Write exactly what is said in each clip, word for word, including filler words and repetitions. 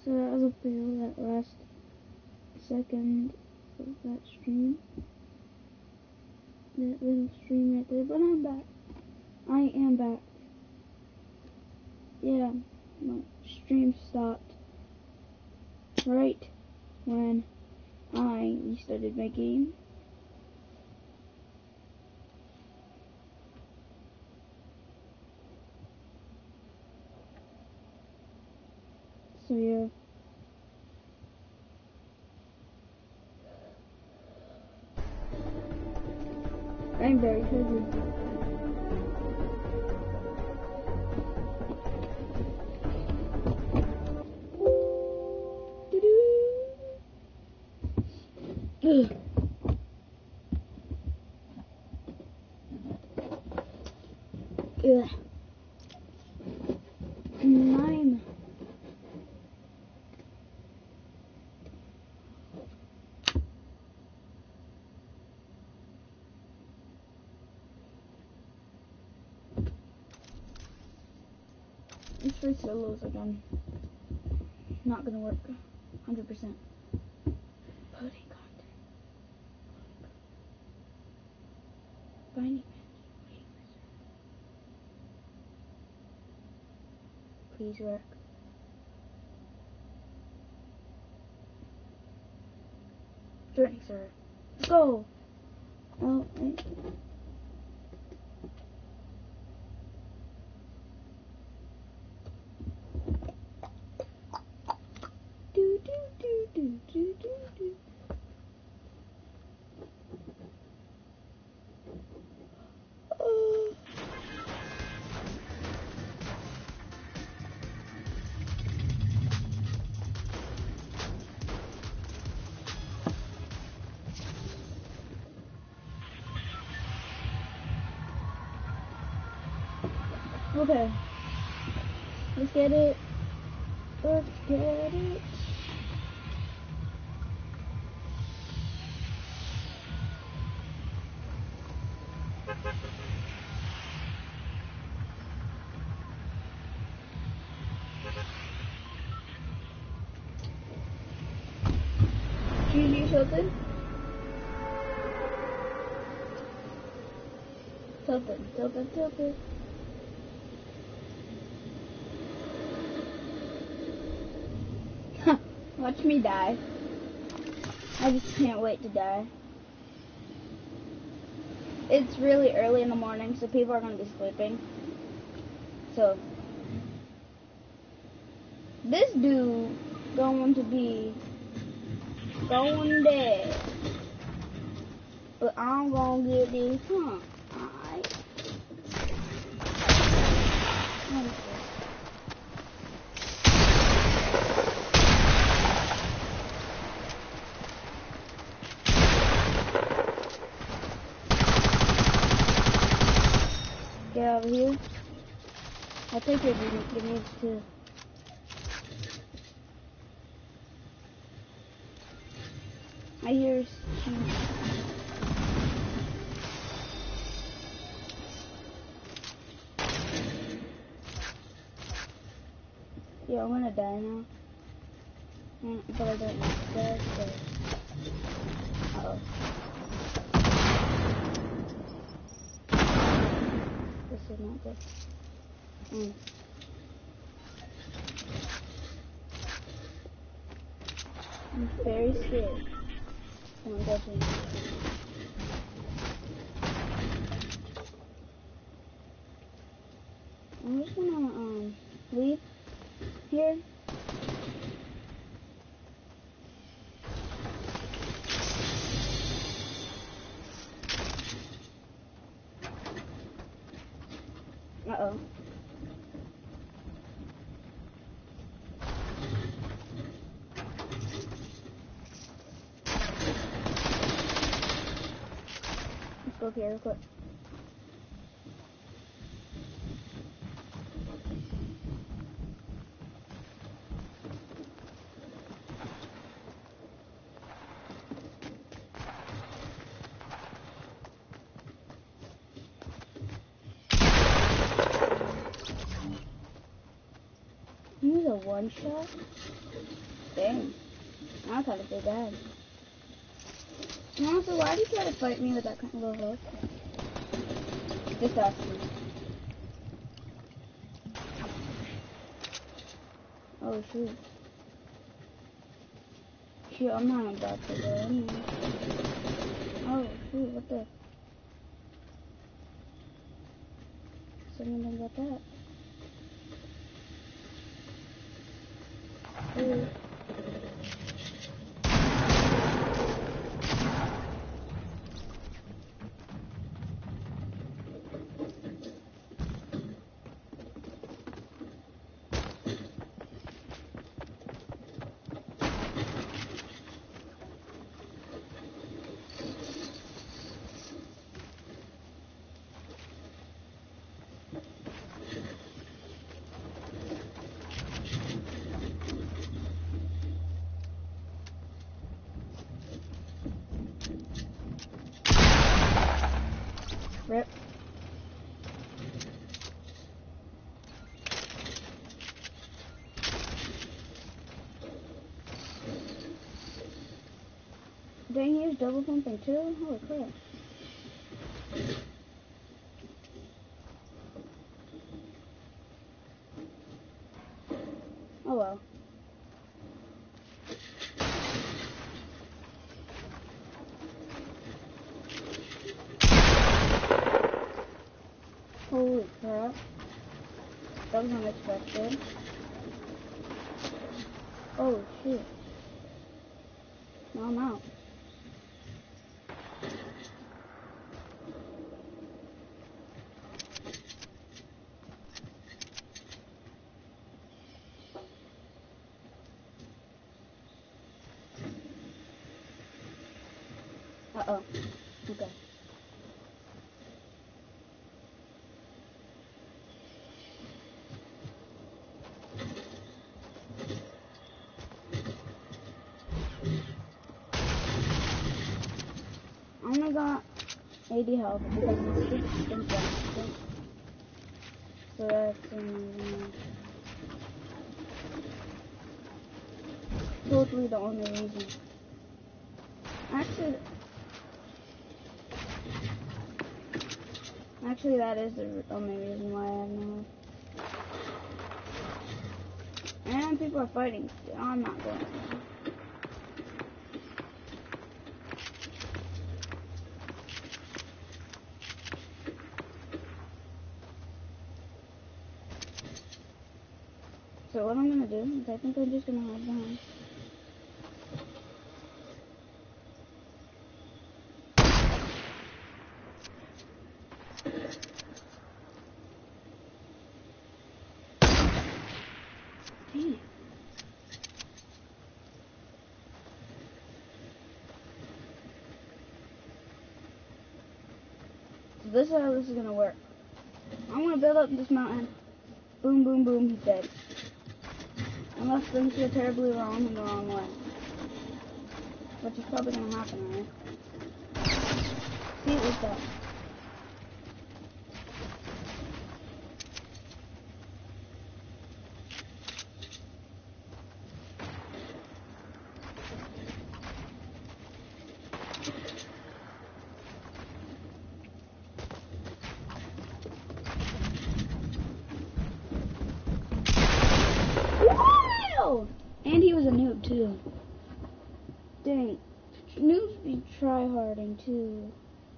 So that was a fail, that last second of that stream. That little stream right there, but I'm back. I am back. Yeah, my stream stopped right when I restarted my game. So yeah. I'm very hungry. Ugh. Ugh. Nine. These free solos again. Not gonna work. one hundred percent. Pudding content. Finding match. Please work. Journey, sir. Let's go! Oh, wait. Do, do, do, do, do, do, do. Oh. Okay. Let's get it. Let's get it. G G something? Something, something, something. Watch me die. I just can't wait to die. It's really early in the morning, so people are going to be sleeping. So, this dude going to be going dead. But I'm going to get this, huh? Alright. What is this? Get over here. I'll take your grenades too. I hear some. Yeah, I'm gonna die now. Mm, but I don't want to die, so. Uh oh. This is not good. Mm. I'm very scared. Someone touching me. I'm just gonna um leave here. Uh oh. Let's go here real quick. Use a one shot. Dang. I thought it was bad. Honestly, why do you try to fight me with that kind of low health? Just asking. Oh shoot. Shoot, I'm not about to go anyway. Oh shoot, what the? Someone got that. Ooh. Rip. Dang, he was double pumping too? Holy crap. Oh well. Holy crap. That was unexpected. Oh shoot. No, I'm out. Uh-oh. Okay. I only got eighty health because my shit's been faster. So that's um, totally the only reason. Actually, actually that is the only reason why I have no health. And people are fighting. I'm not going to. So what I'm gonna do is I think I'm just gonna hide behind. Damn. So this is how this is gonna work. I'm gonna build up this mountain. Boom, boom, boom, he's dead. Unless things go terribly wrong in the wrong way. Which is probably gonna happen, right? See, it was that. Wow! And he was a noob too. Dang. Noobs be tryharding too.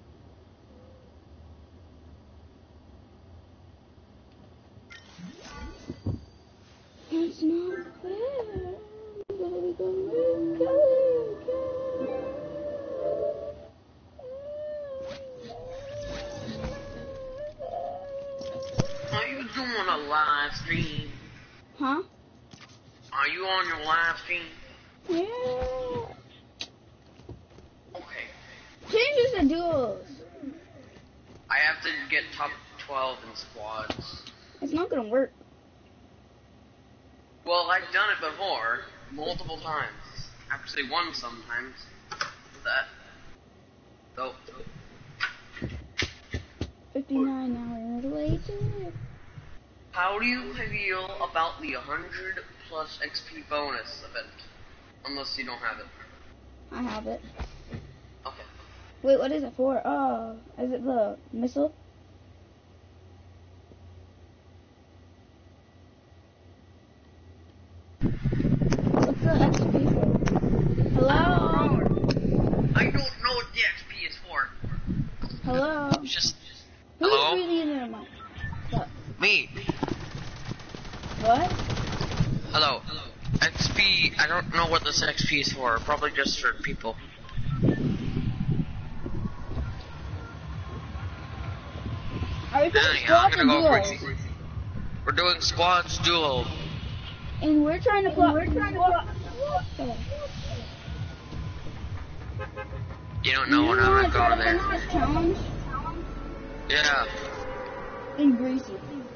It's not fair. Baby, come here, come here, Are you doing a live stream? Huh? Are you on your live stream? Yeah. Okay. Changes the duos. I have to get top twelve in squads. It's not gonna work. Well, I've done it before, multiple times. Actually, one sometimes. With that. So. fifty-nine hours later. How do you feel about the one hundred plus X P bonus event? Unless you don't have it. I have it. Okay. Wait, what is it for? Oh, is it the missile? What's the X P for? Hello? I don't know what the X P is for. Hello? It's just... Who's Hello? breathing into the mic? What? Me. What? Hello. X P, I don't know what this X P is for. Probably just for people. Are we playing Uh, yeah, I'm squads gonna or go duos? crazy. We're doing squads duo. And we're trying to plot. We're trying to plot. You don't know when I'm want not to try going to there. finish this challenge Yeah. in Greasy.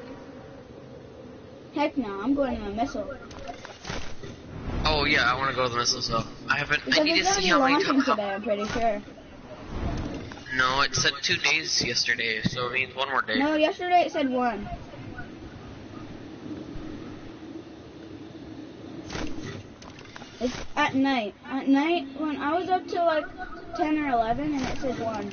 Heck no, I'm going to my missile. Oh yeah, I want to go to the missiles though. I haven't. I Because need it's to going to see be how many launching times. today, I'm pretty sure. No, it said two days yesterday, so it means one more day. No, yesterday it said one. It's at night. At night, when I was up to like ten or eleven, and it said one.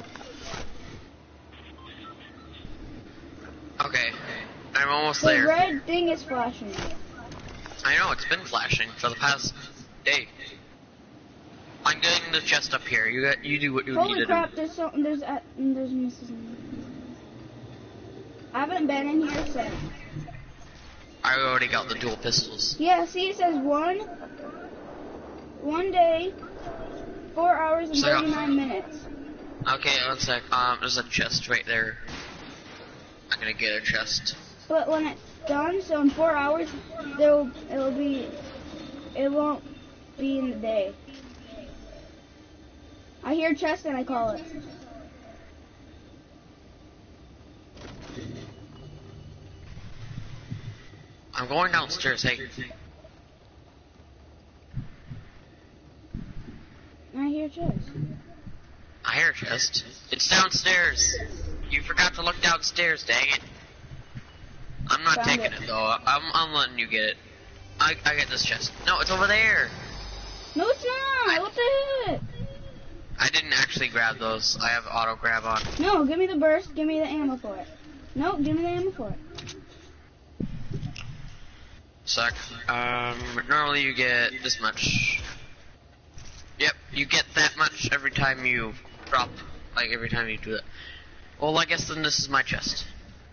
Okay, I'm almost The there. red thing is flashing. I know it's been flashing for the past day. I'm getting the chest up here. You got, you do what you need Holy to crap! do. There's so there's at there's misses. I haven't been in here since. I already got the dual pistols. Yeah, see, it says one, one day, four hours and So I got- thirty-nine minutes. Okay, one sec. Um, there's a chest right there. I'm gonna get a chest. But when it's done, so in four hours, there'll it'll be, it won't be in the day. I hear chest and I call it. I'm going downstairs. Hey, I hear chest. I hear a chest. It's downstairs. You forgot to look downstairs. Dang it. I'm not Found taking it. it though. I'm I'm letting you get it. I I get this chest. No, it's over there. No, it's not. What the heck? I didn't actually grab those. I have auto grab on. No, give me the burst. Give me the ammo for it. No, give me the ammo for it. Suck. Um, normally you get this much. Yep, you get that much every time you drop, like every time you do that. Well, I guess then this is my chest.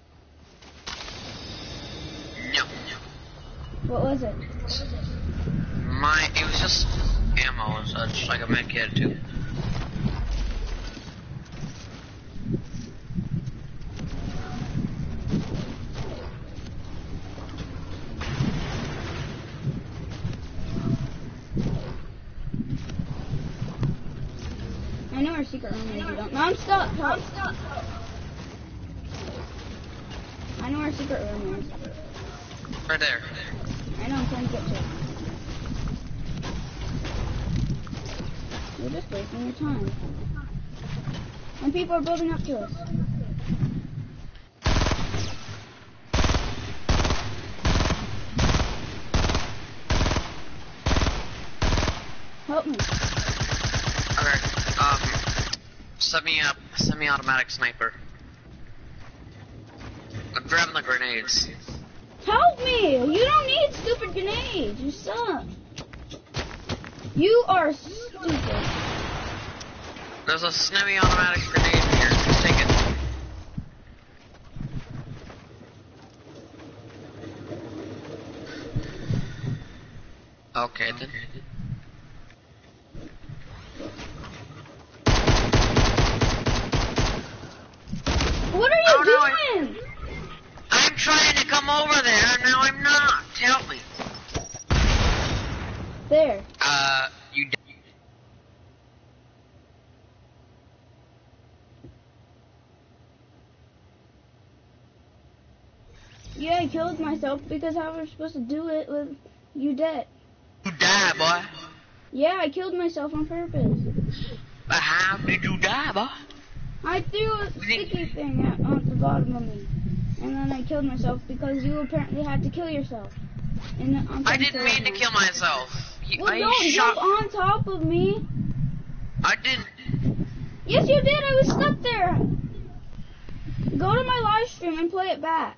No. What was it? My, it was just ammo and such, like a med kit too. I know our secret room is. You don't. No, I'm stuck. Help. I know our secret room is. Right there. I know. I'm trying to get to it. You're just wasting your time. And people are building up to us. Help me. Okay. Um, set me up. Semi-automatic sniper. I'm grabbing the grenades. Help me! You don't need stupid grenades. You suck. You are stupid. There's a semi-automatic grenade here. Just take it. Okay then. What are you Oh, no, I- doing? I'm trying to come over there, and now I'm not. Help me. There. Uh, you. d- Yeah, I killed myself because how was I supposed to do it with you dead? You die, boy. Yeah, I killed myself on purpose. But how did you die, boy? I threw a sticky thing at, on the bottom of me. And then I killed myself because you apparently had to kill yourself. And I'm I trying didn't mean to now. kill myself. You, Well, I don't shot. jump on top of me. I didn't. Yes, you did. I was stuck there. Go to my live stream and play it back.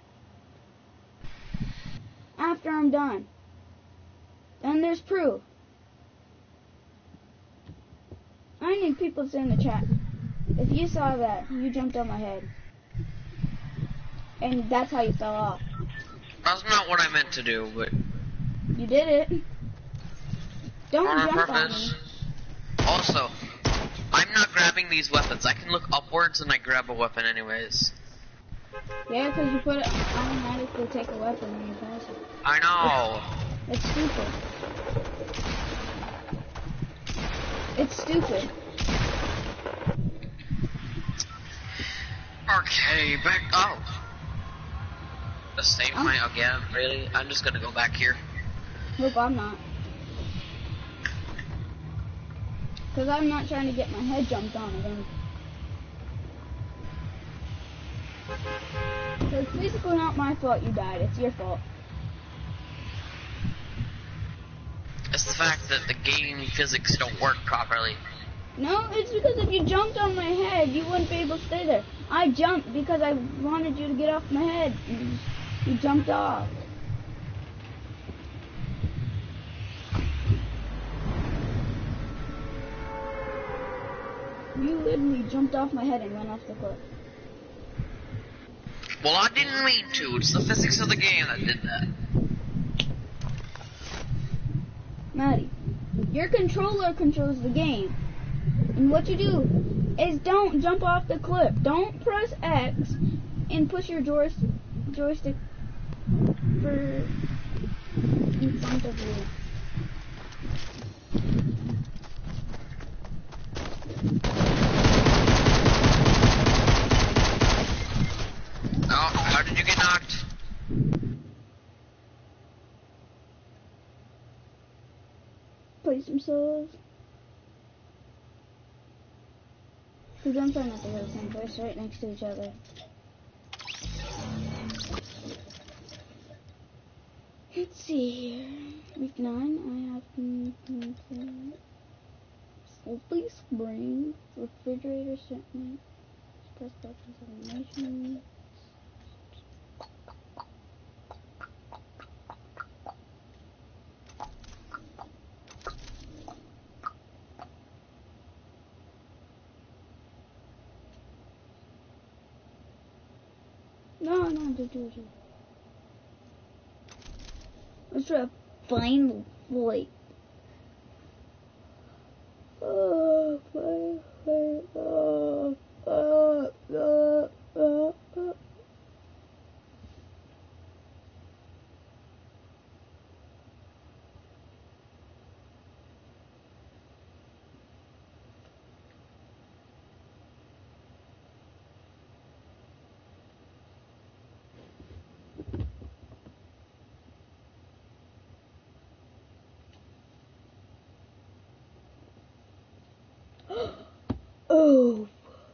After I'm done. And there's proof. I need people to say in the chat. If you saw that, you jumped on my head. And that's how you fell off. That's not what I meant to do, but. You did it. Don't on jump purpose. on me. Also, I'm not grabbing these weapons. I can look upwards and I grab a weapon anyways. Yeah, because you put it automatically take a weapon when you pass it. I know. It's, it's stupid. It's stupid. Okay, back up. The same Um, point again, really? I'm just gonna go back here. Nope, I'm not. Because I'm not trying to get my head jumped on again. So it's basically not my fault you died, it's your fault. It's the fact that the game physics don't work properly. No, it's because if you jumped on my head, you wouldn't be able to stay there. I jumped because I wanted you to get off my head. And you jumped off. You literally jumped off my head and went off the cliff. Well, I didn't mean to. It's the physics of the game that did that. Maddie, your controller controls the game. And what you do is don't jump off the cliff. Don't press X and push your joy joystick for in front of you. Oh, how did you get knocked? Play some solos. Because I'm trying not to go to the same place right next to each other. Let's see here. Week nine, I have mm, Salty Spring, refrigerator shipment, express buttons animation. No, no, do do do. Let's try a final flight. Oh, fly, fly, oh, oh, oh, oh, oh. Oh.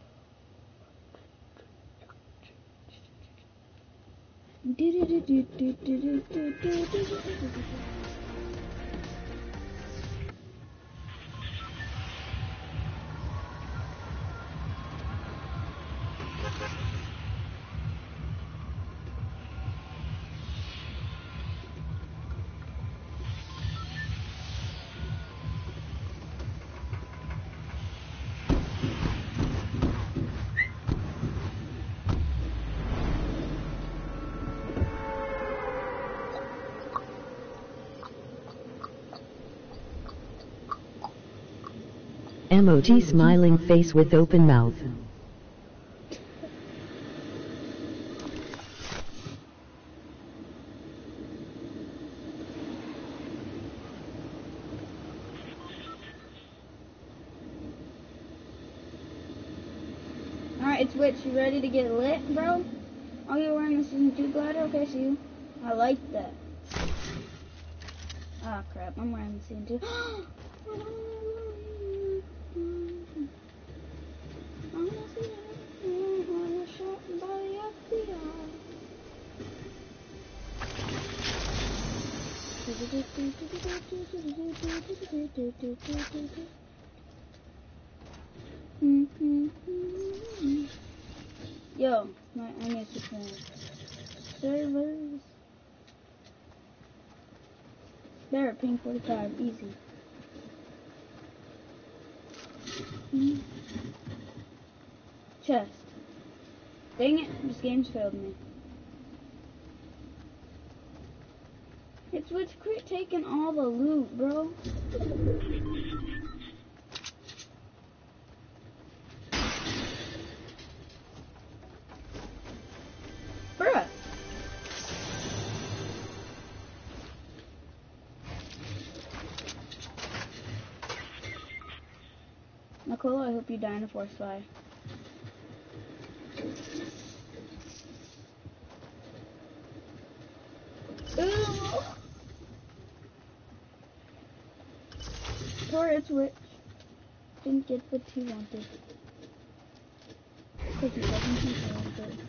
Emoji smiling face with open mouth. Alright, it's Witch. You ready to get lit, bro? Oh, you're wearing the season two glider? Okay, see you. I like that. Ah, crap. I'm wearing the season two. do, do, do, do, do. Mm, mm, mm, mm. Yo, my, I need to turn servers. There, ping forty-five, easy. Mm. Chest. Dang it, this game's failed me. It's what's quit taking all the loot, bro. Bruh. Nicole, I hope you die in a forest fire. Ooh. Poor it's witch. Didn't get what he wanted. Because he doesn't think he wanted.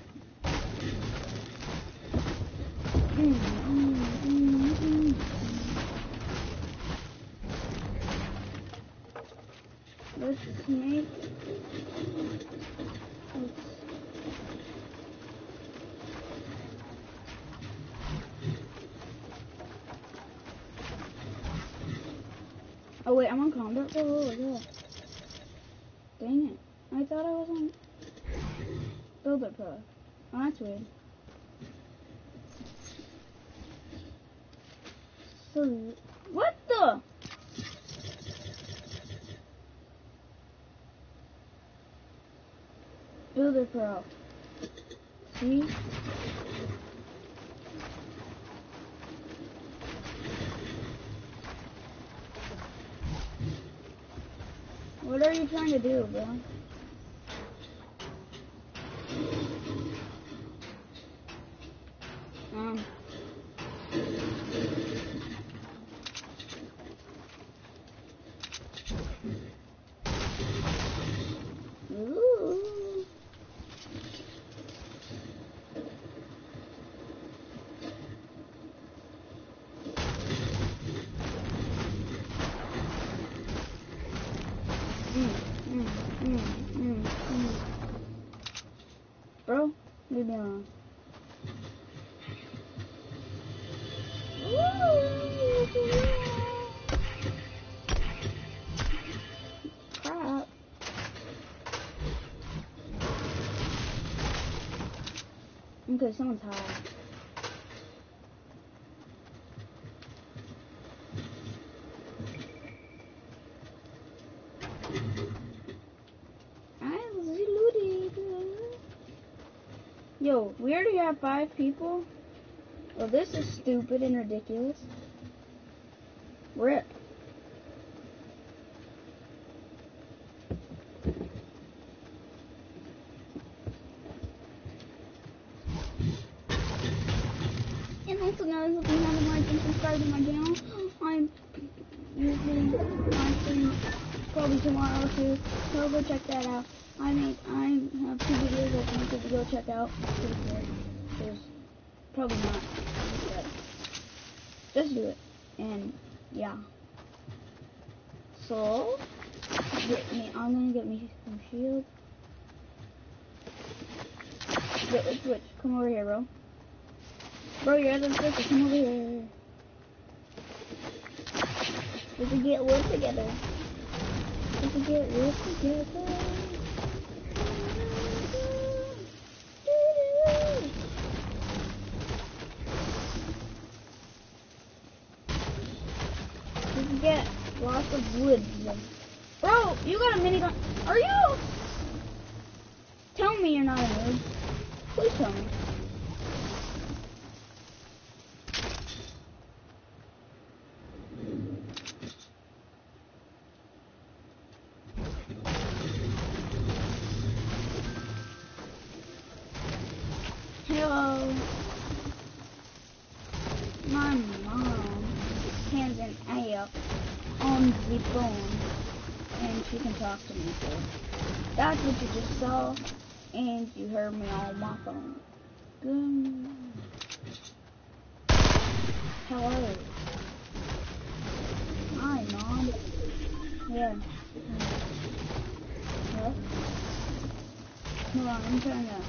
Mm, mm, mm, mm. Let's make... Let's... Oh wait, I'm on combat pro. Oh, look at that. Dang it. I thought I was on Builder Pro. Oh, that's weird. So, what the? Builder Pro. See? What are you trying to do, bro? Um. Ooh. Mm, mm, mm, mm, mm. Bro, leave me alone. Crap. Okay, someone's high. Yo, we already have five people? Well, this is stupid and ridiculous. Rip. And also notice if you haven't liked and subscribed to my channel, I'm usually live stream probably tomorrow too, so go check that out. I make, I have two videos I think you go check out. Pretty good. There's probably not, but just do it. And yeah. So get me. I'm gonna get me some shield. Yo, let's switch. Come over here, bro. Bro, you're at the circle. Come over here. We can get wood together. We can get wood together. We can get lots of wood. Bro, you got a minigun. Are you? Tell me you're not a noob. Please tell me. Hello. My mom has an app on the phone, and she can talk to me too. That's what you just saw, and you heard me on my phone. Good. Hello. Hi, Mom. Yeah. What? Hold on, I'm trying to...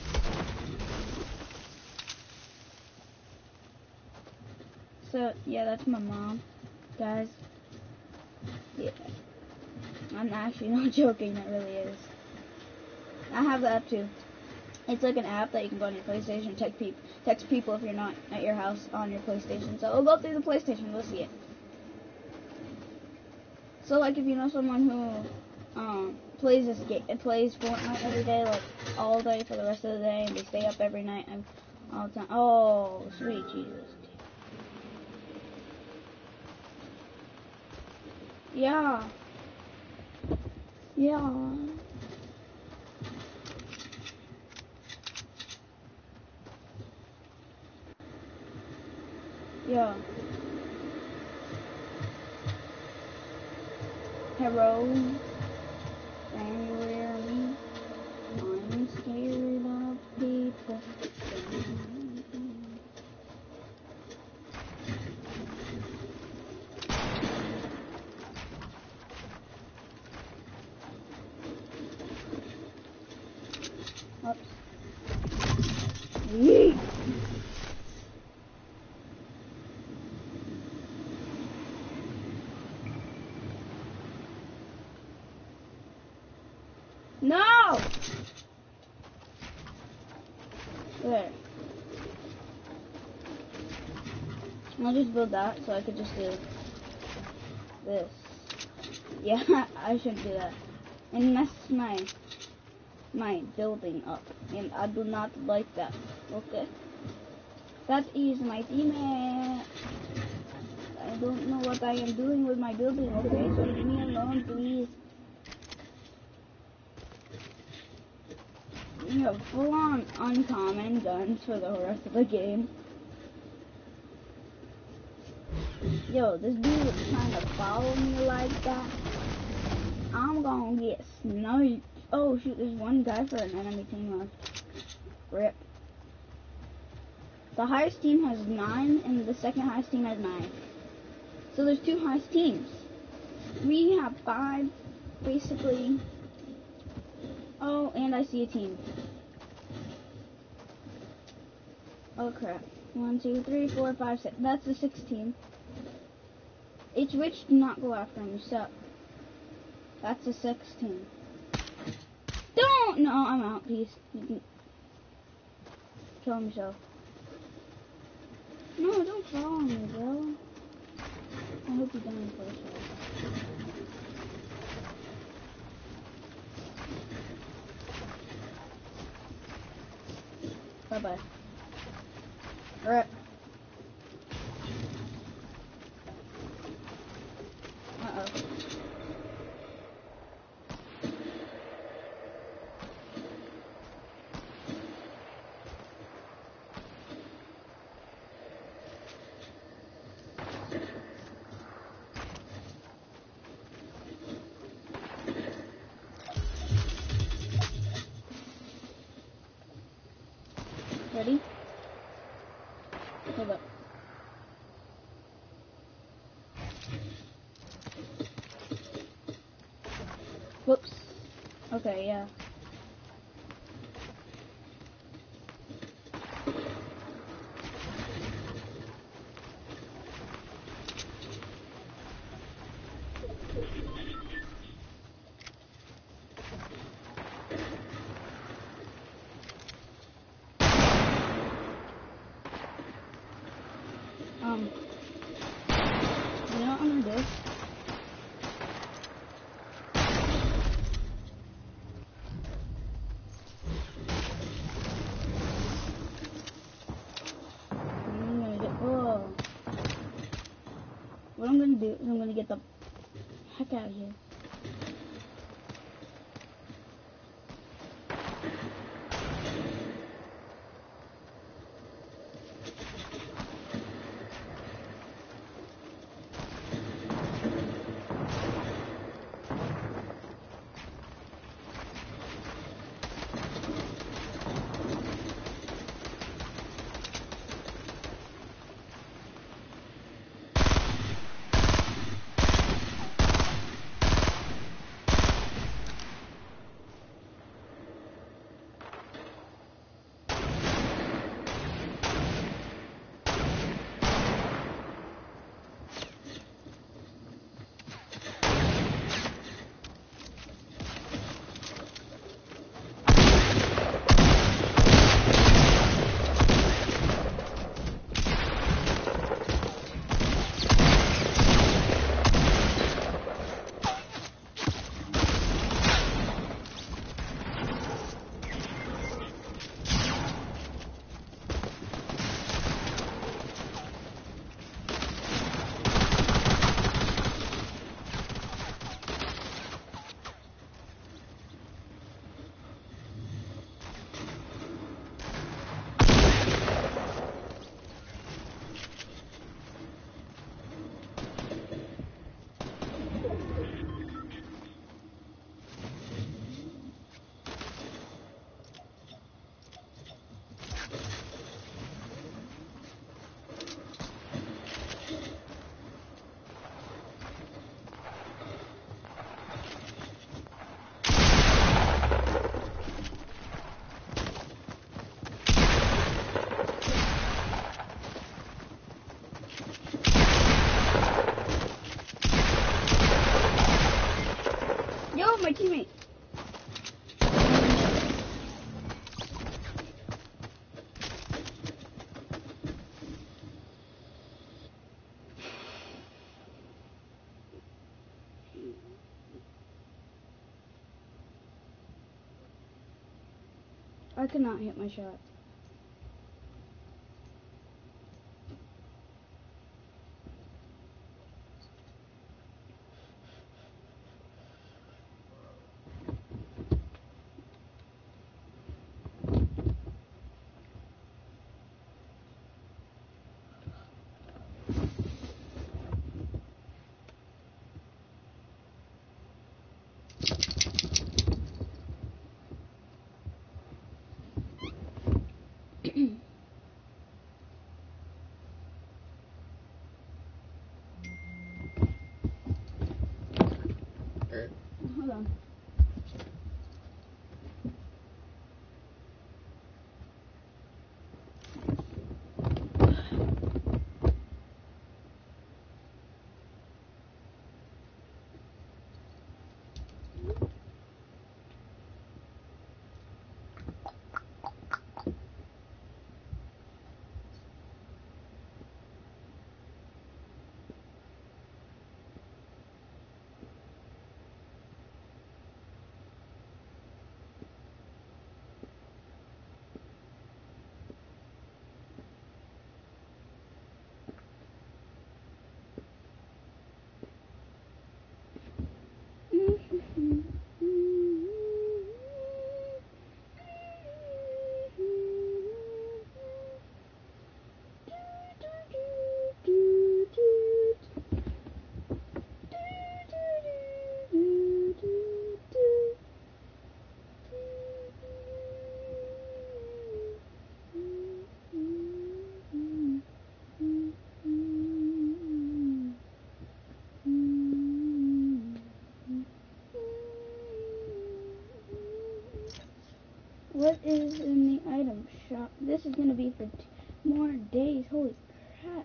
So, yeah, that's my mom, guys. Yeah. I'm actually not joking, that really is. I have the app too. It's like an app that you can go on your PlayStation and text, peop text people if you're not at your house on your PlayStation. So we'll go through the PlayStation, we'll see it. So like if you know someone who um, plays this game, plays Fortnite every day, like all day for the rest of the day, and they stay up every night and all the time. Oh, sweet Jesus. Yeah. Yeah. Yeah. Hello. January. I'm scared of people. Oops. Yeet. No! There. I'll just build that so I could just do this. Yeah, I shouldn't do that. And mess my my building up. And I do not like that. Okay? That is my teammate. I don't know what I am doing with my building, okay? So leave me alone, please. You have full-on uncommon guns for the rest of the game. Yo, this dude is trying to follow me like that. I'm gonna get sniped. Oh shoot, there's one guy for an enemy team left. Rip. The highest team has nine, and the second highest team has nine. So there's two highest teams. We have five, basically. Oh, and I see a team. Oh crap. One, two, three, four, five, six. That's the sixth team. H Witch, do not go after him, you suck. That's the sixth team. Don't! No, I'm out, peace. You can kill himself. No, don't follow me, bro. I hope you die first. Bye bye. Rip. Uh oh. Ready? Hold up. Whoops. Okay, yeah. Um, you know what I'm gonna do? I'm gonna do, oh. What I'm gonna do is I'm gonna get the heck out of here. Oh, my teammate. I could not hit my shot. Hold on. What is in the item shop? This is gonna be for two more days. Holy crap.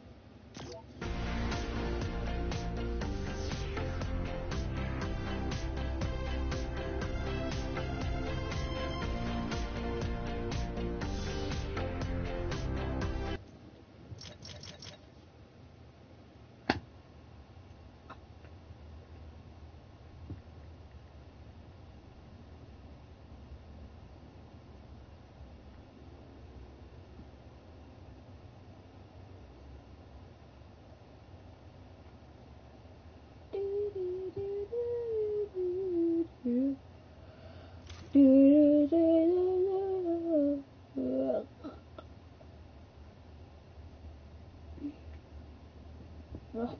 Ugh.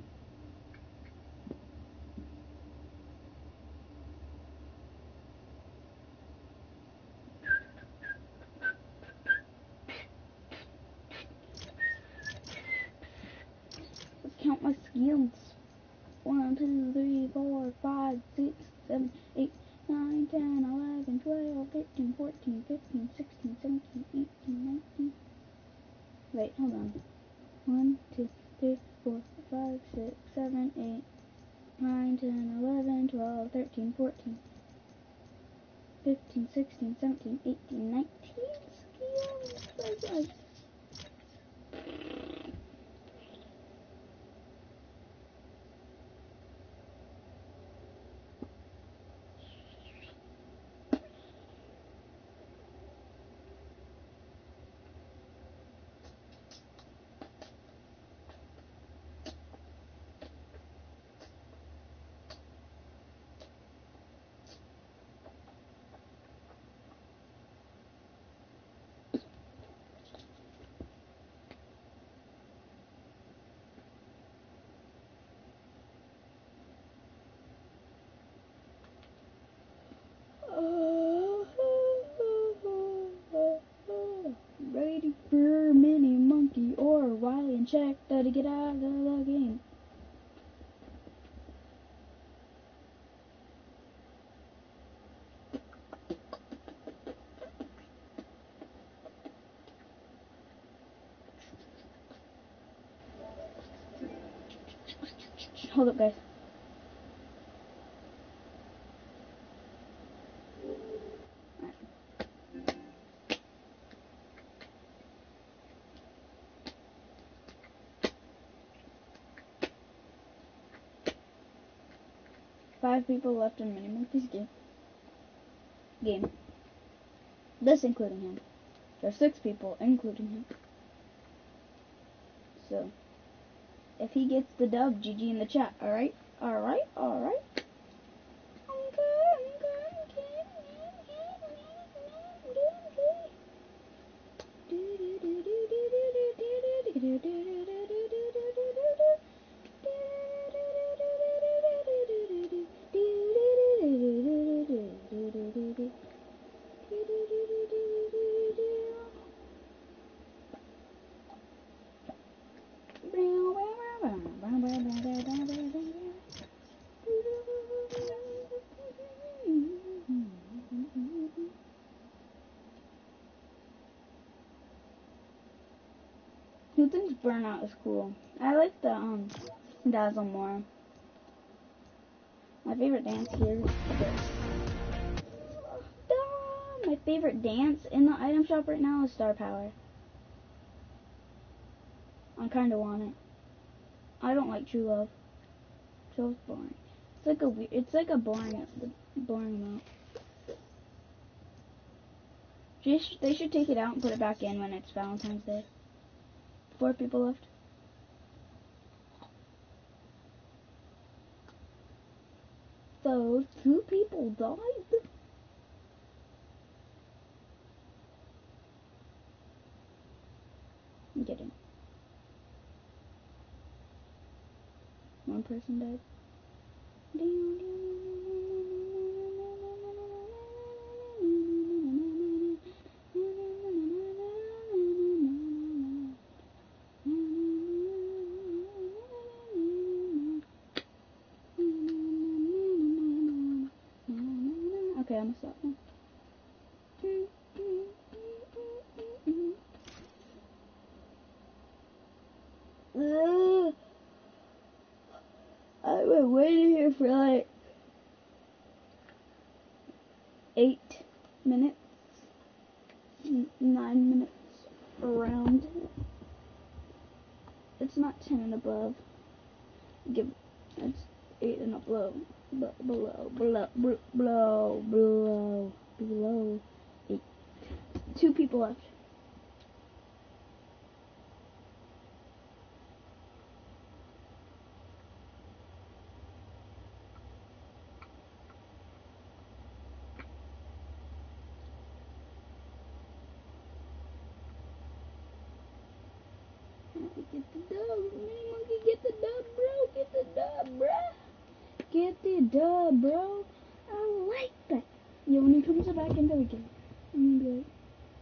Let's count my skills. One, two, three, four, five, six, seven, eight, nine, ten, eleven, twelve, thirteen, fourteen, fifteen, sixteen, seventeen, eighteen, nineteen. Wait, hold on. One, two, three, four, five, six, seven, eight, nine, ten, eleven, twelve, thirteen, fourteen, fifteen, sixteen, seventeen, eighteen, nineteen skills. Ready for Mini Monkey or Wily and check to get out of the game. Hold up, guys. five people left in Mini Monkey's game. Game. This including him. There's six people, including him. So, if he gets the dub, G G in the chat. Alright? Alright? Alright? Who thinks Burnout is cool? I like the um Dazzle more. My favorite dance here is the My favorite dance in the item shop right now is Star Power. I kinda want it. I don't like True Love. True Love's boring. It's like a weird, it's like a boring boring amount. They should, they should take it out and put it back in when it's Valentine's Day. Four people left. So, two people died. I'm kidding. One person died. Okay, I'm gonna stop now. Ugh. I've been waiting here for like eight minutes, N nine minutes around. It's not ten and above. Give it's eight and above. Below, below, below, below, below, below, eight. Two people left. Get the dub, Mini Monkey, get the dub, bro, get the dub, bro. Get the dub, bro. I like that. Yeah, when he comes back into the game, I'm gonna be like,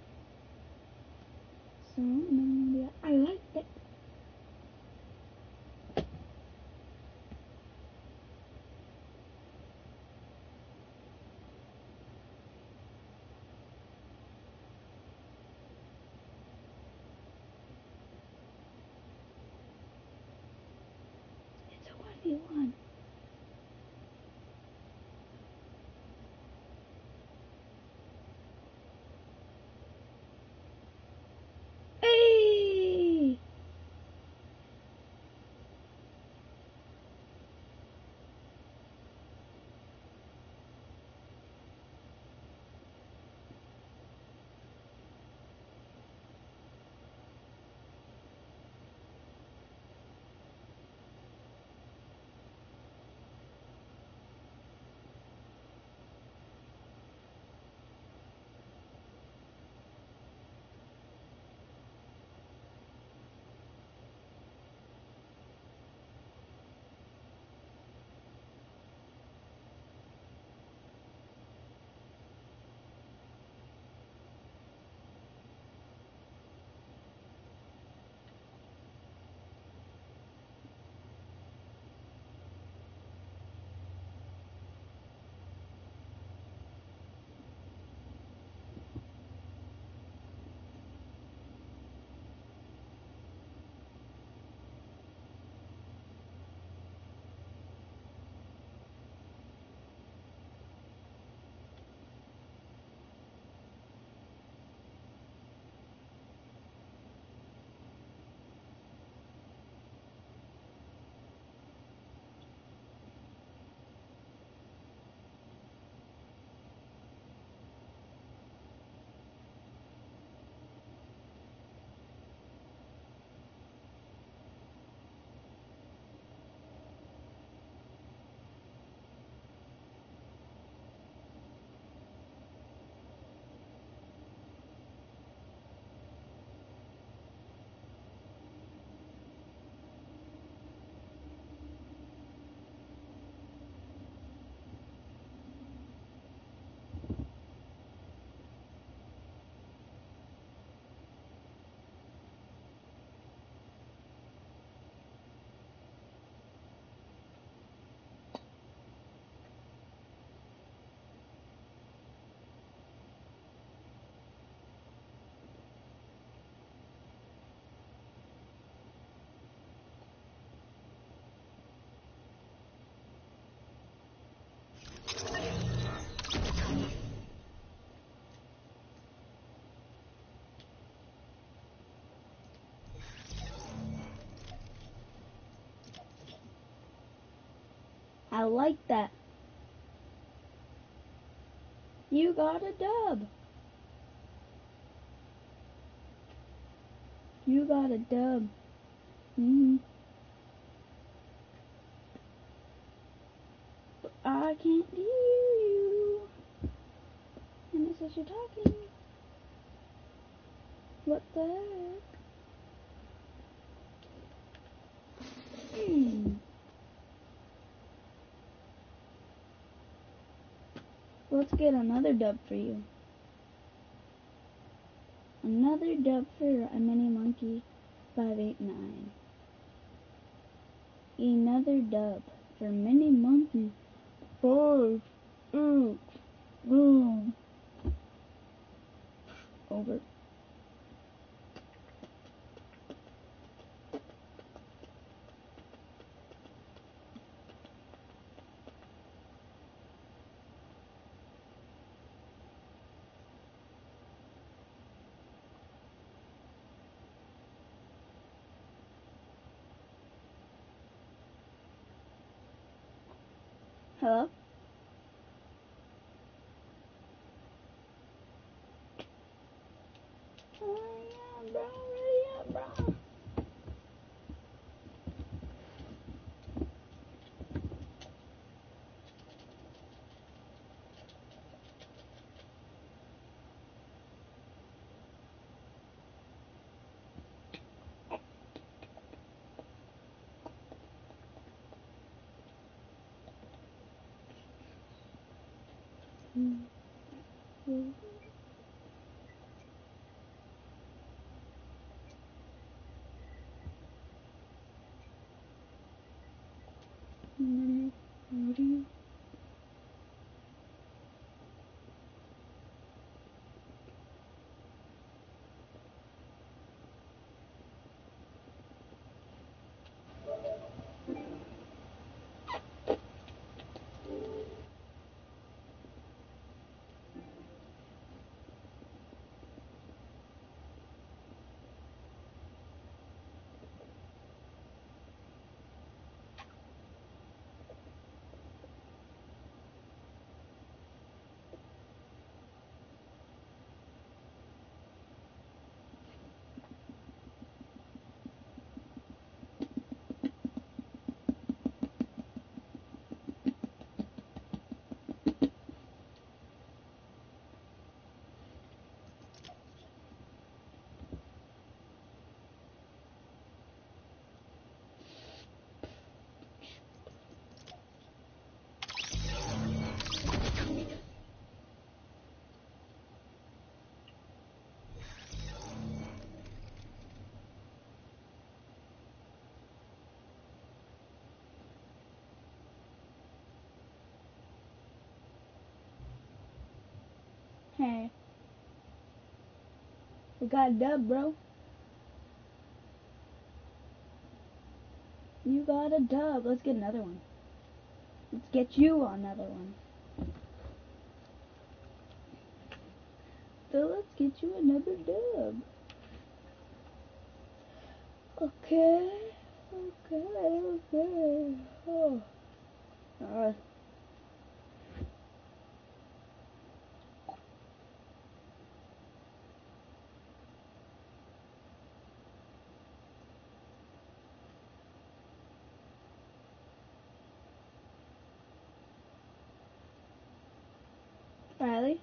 so, and then I'm gonna be like, I like that. It's a one v one. Hey! I like that. You got a dub. You got a dub. Mm-hmm. But I can't hear you. And it says you're talking. What the heck? Hmm. Let's get another dub for you. Another dub for a mini monkey five eight nine. Another dub for mini monkey five eight nine. Over. Hello? Hurry up, bro. Hurry up, bro. Mm-hmm. What do you? Hey. We got a dub, bro. You got a dub. Let's get another one. Let's get you another one. So let's get you another dub. Okay. Okay, okay. Oh. Alright. Riley?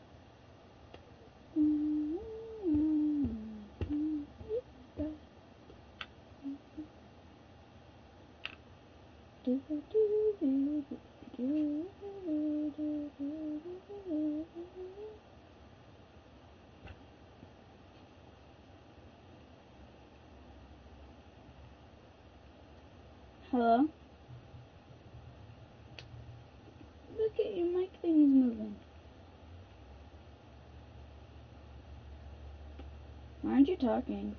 Hello? Look at your mic thing is moving. Why aren't you talking?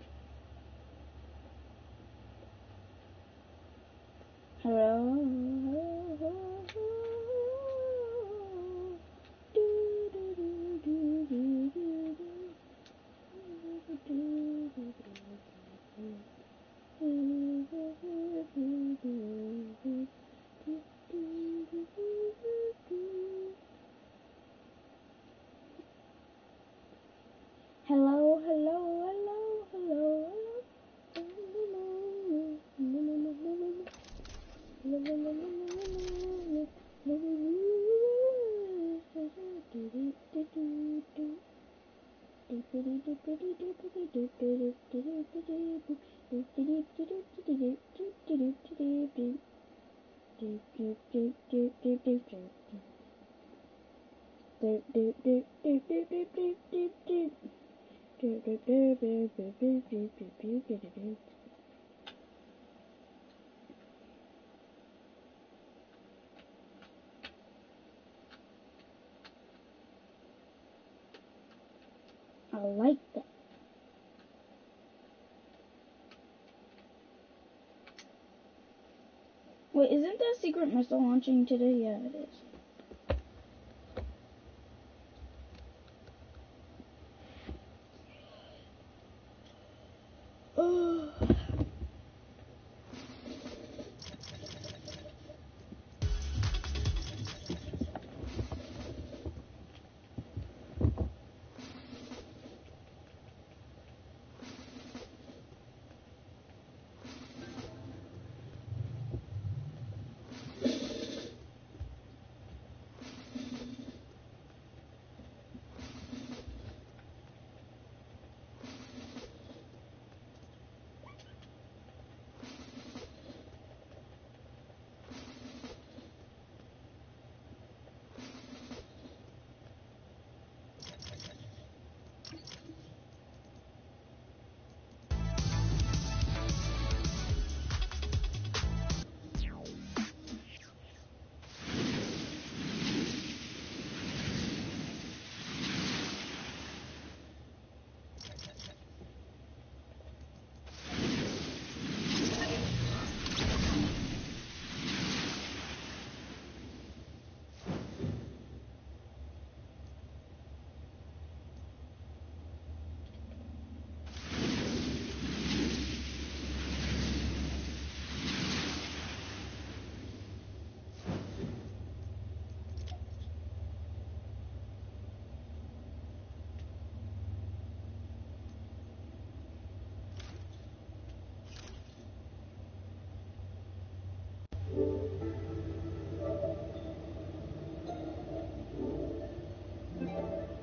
Hello? I like that. Wait, isn't that secret missile launching today? Yeah, it is. Oh.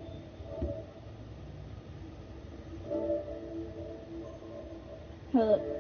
Hold up.